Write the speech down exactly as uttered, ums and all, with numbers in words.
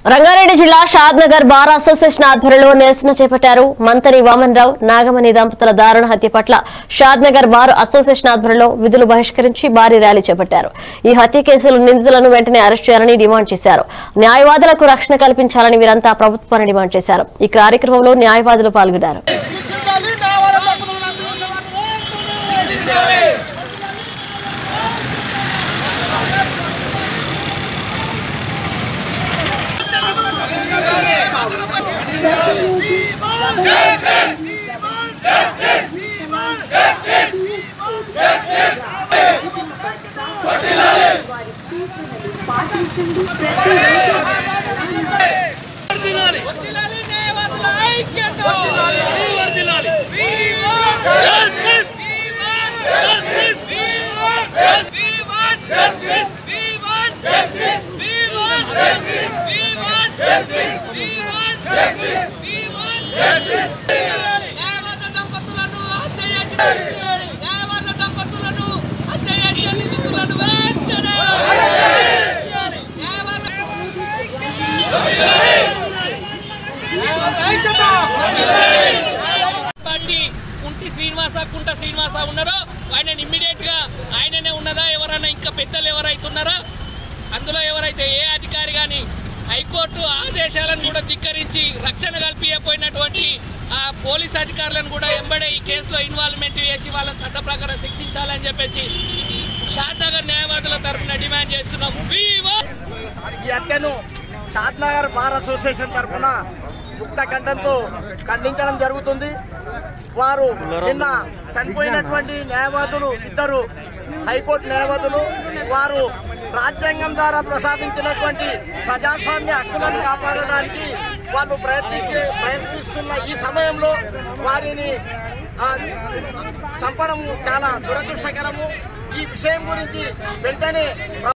రంగారెడ్డి జిల్లా Shadnagar bar association ఆధ్వర్యంలో నిరసన చేపట్టారు. మంత్రి వామన్ రావు నాగమణి దంపతుల దారుణ హత్య పట్ల షాద్నగర్ బార్ అసోసియేషన్ ఆధ్వర్యంలో విధులు బహిష్కరించి భారీ ర్యాలీ చేపట్టారు. ఈ హత్య కేసులో నిందితులను వెంటనే అరెస్ట్ చేయాలని డిమాండ్ చేశారు. న్యాయవాదులకు రక్షణ కల్పించాలని వీరంతా ప్రభుత్వాన్ని డిమాండ్ చేశారు. ఈ కార్యక్రమంలో న్యాయవాదులు పాల్గొన్నారు. కుంటి శ్రీనివాస కుంట శ్రీనివాస ఉన్నారో ఆయన ఇమ్మీడియట్ గా ఆయననే ఉన్నదా ఎవరైనా ఇంకా పెద్దలు ఎవరైతే ఉన్నారో అందులో ఎవరైతే ఏ అధికారి కానీ హైకోర్టు ఆదేశాలను కూడా ధిక్కరించి రక్షణ కల్పించకపోయినటువంటి ఆ పోలీస్ అధికారులను కూడా ఎంబడే ఈ కేసులో ఇన్వాల్వ్మెంట్ చేసి వాళ్ళని చట్ట ప్రకారం శిక్షించాలని చెప్పేసి షాద్నగర్ న్యాయవాదుల తరఫున డిమాండ్ చేస్తున్నాము. ఈ హత్యను షాద్నగర్ బార్ అసోసియేషన్ తరఫున ముక్త కంఠంతో ఖండించడం జరుగుతుంది. వారు నిన్న చనిపోయినటువంటి న్యాయవాదులు ఇద్దరు హైకోర్టు న్యాయవాదులు వారు రాజ్యాంగం ద్వారా ప్రసాదించినటువంటి ప్రజాస్వామ్య హక్కులను కాపాడడానికి వాళ్ళు ప్రయత్నించే ప్రయత్నిస్తున్న ఈ సమయంలో వారిని చంపడం చాలా దురదృష్టకరము. ఈ విషయం గురించి వెంటనే